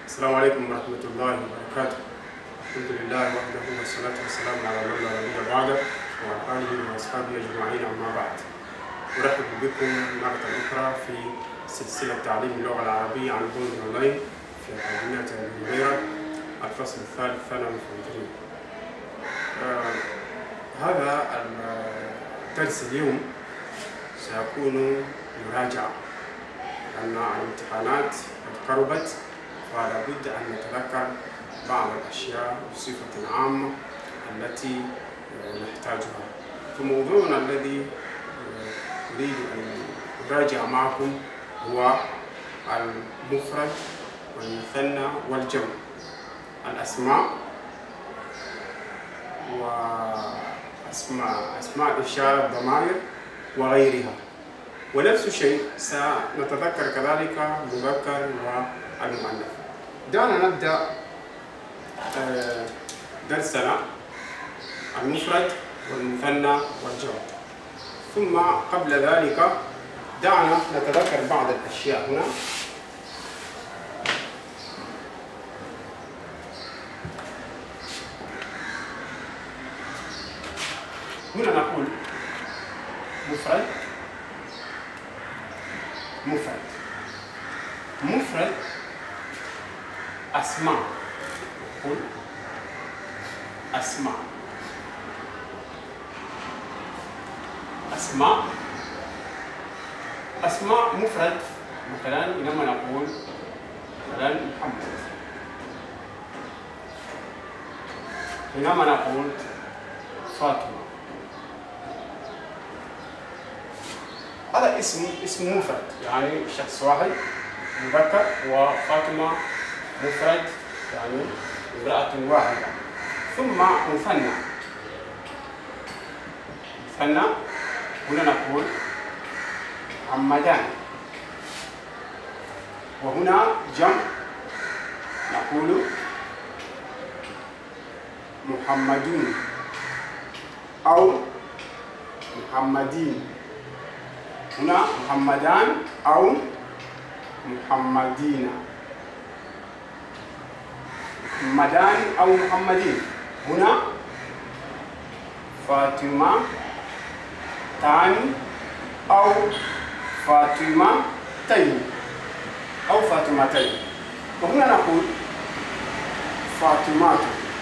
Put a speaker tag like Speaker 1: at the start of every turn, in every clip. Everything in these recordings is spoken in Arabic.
Speaker 1: السلام عليكم ورحمة الله وبركاته. الحمد لله وحده والصلاة والسلام على من لا نبي بعده وعلى آله وأصحابه أجمعين، أما بعد. أرحب بكم مرة أخرى في سلسلة تعليم اللغة العربية عن بعد أونلاين في أكاديمية المغيرة الفصل الثالث ثانوي الفرنسية. هذا الدرس اليوم سيكون مراجعة، لأن الامتحانات قد قربت، فلا بد أن نتذكر بعض الأشياء بصفة عامة التي نحتاجها. فموضوعنا الذي أريد أن أراجع معكم هو المفرد والمثنى والجمع، الأسماء وأسماء الإشارة، الضمائر وغيرها. ونفس الشيء سنتذكر كذلك المذكر والمؤنث. دعنا نبدأ درسنا المفرد والمثنى والجمع. ثم قبل ذلك دعنا نتذكر بعض الأشياء هنا. هنا نقول مفرد أسماء، نقول أسماء مفرد. مثلا لما نقول مثلا محمد، لما نقول فاطمة، هذا اسم مفرد، يعني شخص واحد مذكر، وفاطمة مفرد يعني امرأة واحدة. ثم مثنى، هنا نقول محمدان، وهنا جمع نقول محمدون أو محمدين. هنا محمدان أو محمدين، محمدان أو محمدين. هنا فاطمة تاني أو فاطمة تين أو فاطمتين. وهنا نقول فاطمات.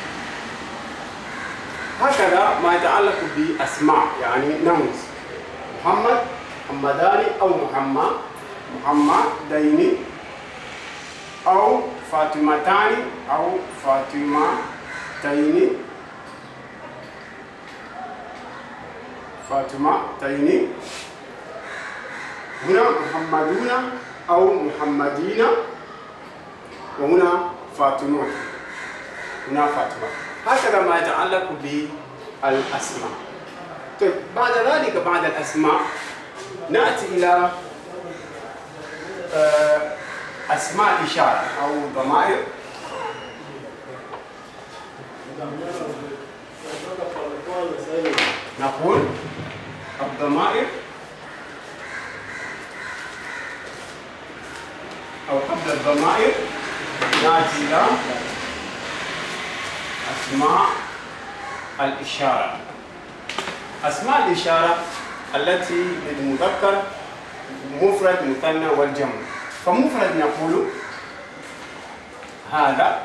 Speaker 1: هكذا ما يتعلق بأسماء، يعني نونز، محمد، محمدان أو محمدين أو فاطمتان أو فاطمتين. هنا محمدون أو محمدين، وهنا فاطمة، هنا فاطمة. هكذا ما يتعلق بالأسماء. طيب بعد ذلك، بعد الأسماء نأتي إلى أسماء إشارة أو ضمائر. نقول الضمائر، أو قبل الضمائر نأتي إلى أسماء الإشارة. أسماء الإشارة التي للمذكر، مفرد، مثنى والجمع. فمفرد نقول هذا،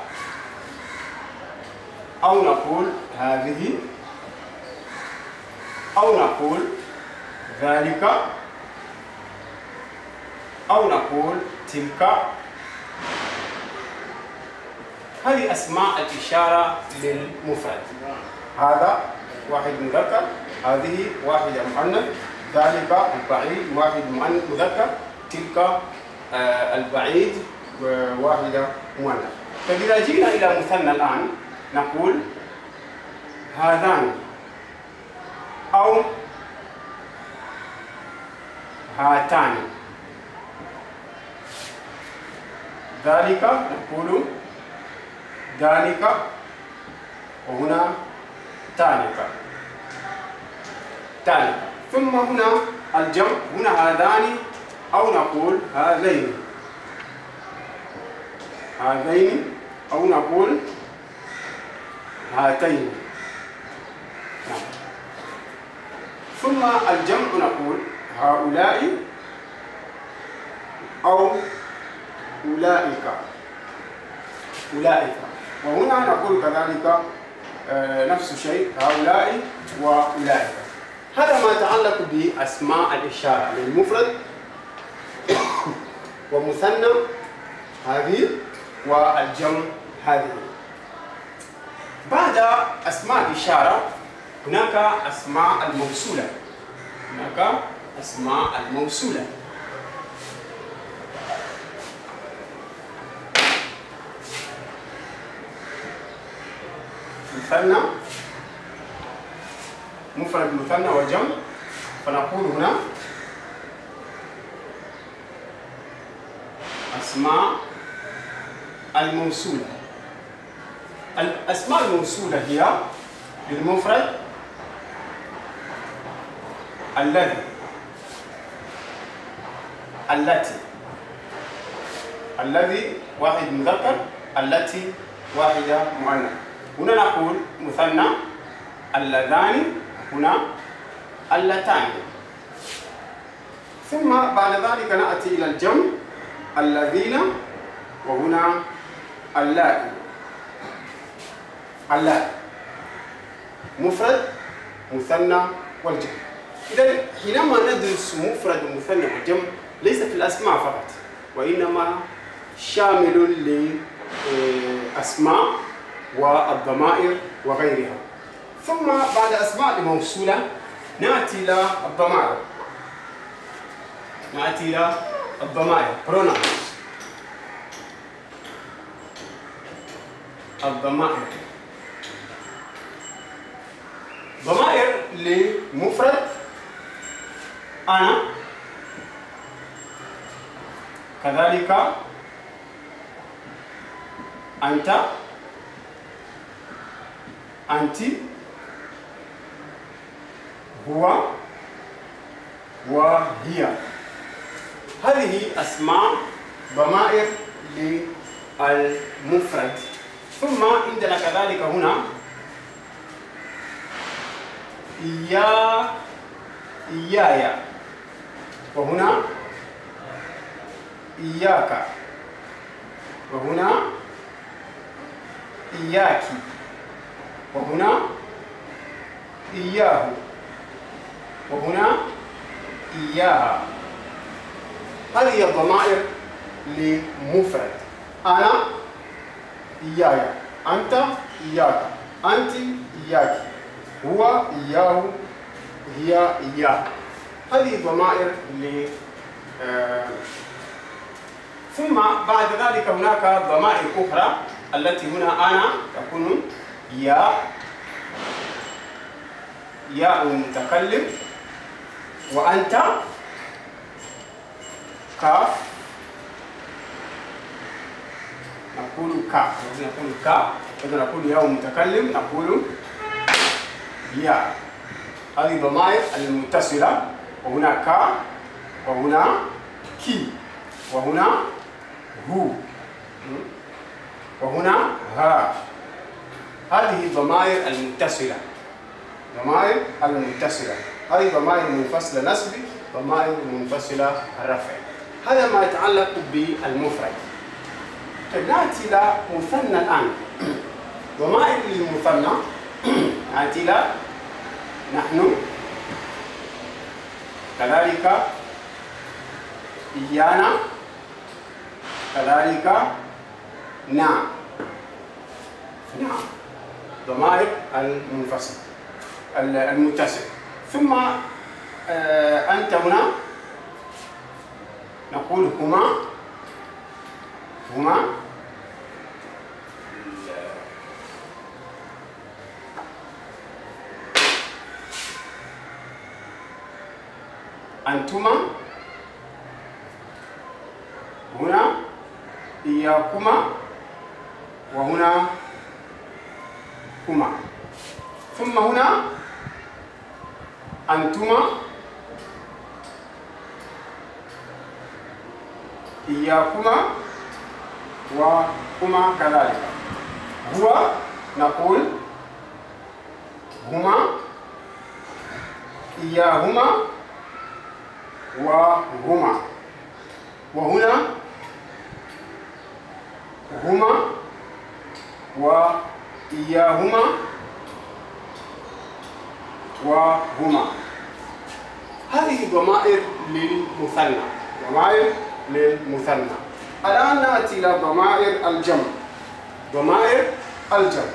Speaker 1: أو نقول هذه، أو نقول ذلك، أو نقول تلك. هذه أسماء الإشارة للمفرد. هذا واحد مذكر، هذه واحدة مؤنث، ذلك البعيد واحد مذكر، تلك البعيد واحدة مؤنث. فإذا جئنا إلى مثنى الآن نقول هذان أو هاتان. ذلك نقول ذلك، وهنا تالك. ثم هنا الجمع، هنا هذان أو نقول هذين. هذين أو نقول هاتين. نعم. ثم الجمع نقول هؤلاء أو أولئك. وهنا نقول كذلك نفس الشيء هؤلاء وأولئك. هذا ما يتعلق بأسماء الإشارة للمفرد ومثنى هذه والجمع هذه. بعد أسماء الإشارة هناك أسماء الموصولة. مثنى، مفرد مثنى وجمع، فنقول هنا أسماء الموصولة. الأسماء الموصولة هي للمفرد الذي، التي، الذي واحد مذكر، التي واحدة مؤنث. هنا نقول مثنى اللذان، هنا اللتان. ثم بعد ذلك نأتي إلى الجمع الذين، وهنا اللائي. مفرد مثنى والجمع. إذا حينما ندرس مفرد ومثنى والجمع ليس في الأسماء فقط، وإنما شامل لأسماء والضمائر وغيرها. ثم بعد أسماء الموصولة نأتي إلى الضمائر pronouns. ضمائر لمفرد أنا، كذلك أنت، أنت، هو وهي. هذه أسماء ضمائر للمفرد. ثم عندنا كذلك هنا إياي، وهنا إياك، وهنا إياك، وهنا إياه، وهنا إياها. هذه الضمائر لمفرد أنا إياي، أنت إياك، أنت إياك، هو إياه، هي إياه. هذه ضمائر ثم بعد ذلك هناك ضمائر أخرى التي هنا أنا تكون ياء المتكلم، وأنت كاف، نقول كاف، نقول كاف، إذا نقول ياء المتكلم نقول ياء. هذه ضمائر المتصلة، وهنا كا، وهنا كي، وهنا هو، وهنا ها. هذه ضمائر المتصلة، هذه ضمائر منفصلة نسب، ضمائر منفصلة رفع. هذا ما يتعلق بالمفرد. نأتي إلى مثنى الآن. ضمائر للمثنى نأتي إلى نحن، كذلك إيانا، كذلك نعم. ضمائر المنفصل المتصل. ثم أنت هنا نقول هما، أنتما، هنا إياكما، وهنا كما. ثم هنا أنتما، إياكما، وهما كذلك. هو نقول هما، إياهما وهما. وهنا هما وإياهما وهما. هذه ضمائر للمثنى، ضمائر للمثنى. الآن نأتي إلى ضمائر الجمع. ضمائر الجمع.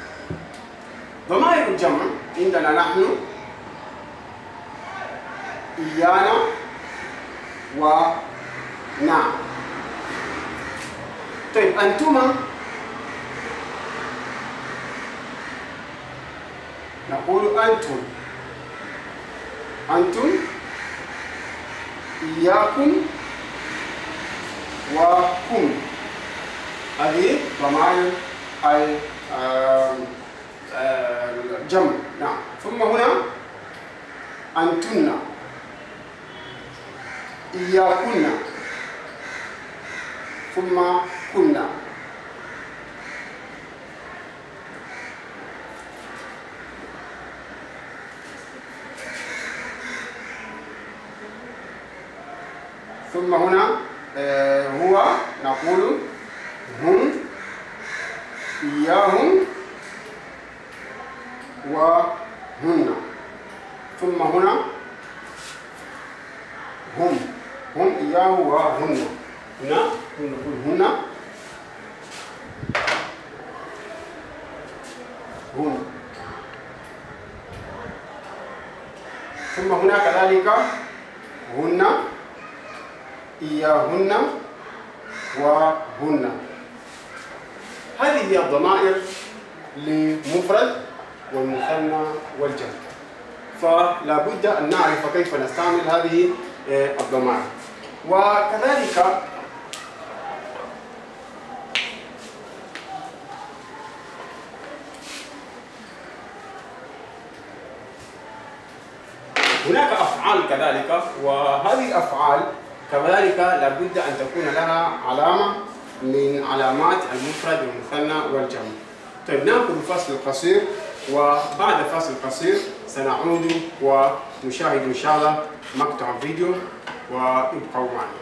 Speaker 1: ضمائر الجمع عندنا نحن إيانا ونا. طيب أنتما نقول أنتم، أنتم، إياكم وكم. هذه ضمائر الجمع. نعم. ثم هنا أنتن، إياكن، ثم كنا. ثم هنا هو نقول هم، إياهم وهن. ثم هنا هم، هم، إياه وهن. هنا نقول هن، هم. ثم هنا كذلك هن، إياهن وهن. هذه هي الضمائر للمفرد والمثنى والجمع. فلا بد أن نعرف كيف نستعمل هذه الضمائر. وكذلك هناك أفعال كذلك، وهذه الأفعال كذلك لا بد أن تكون لها علامة من علامات المفرد والمثنى والجمع. طيب نأخذ فاصل قصير، وبعد فاصل قصير سنعود ونشاهد إن شاء الله مقطع فيديو، وابقوا معنا.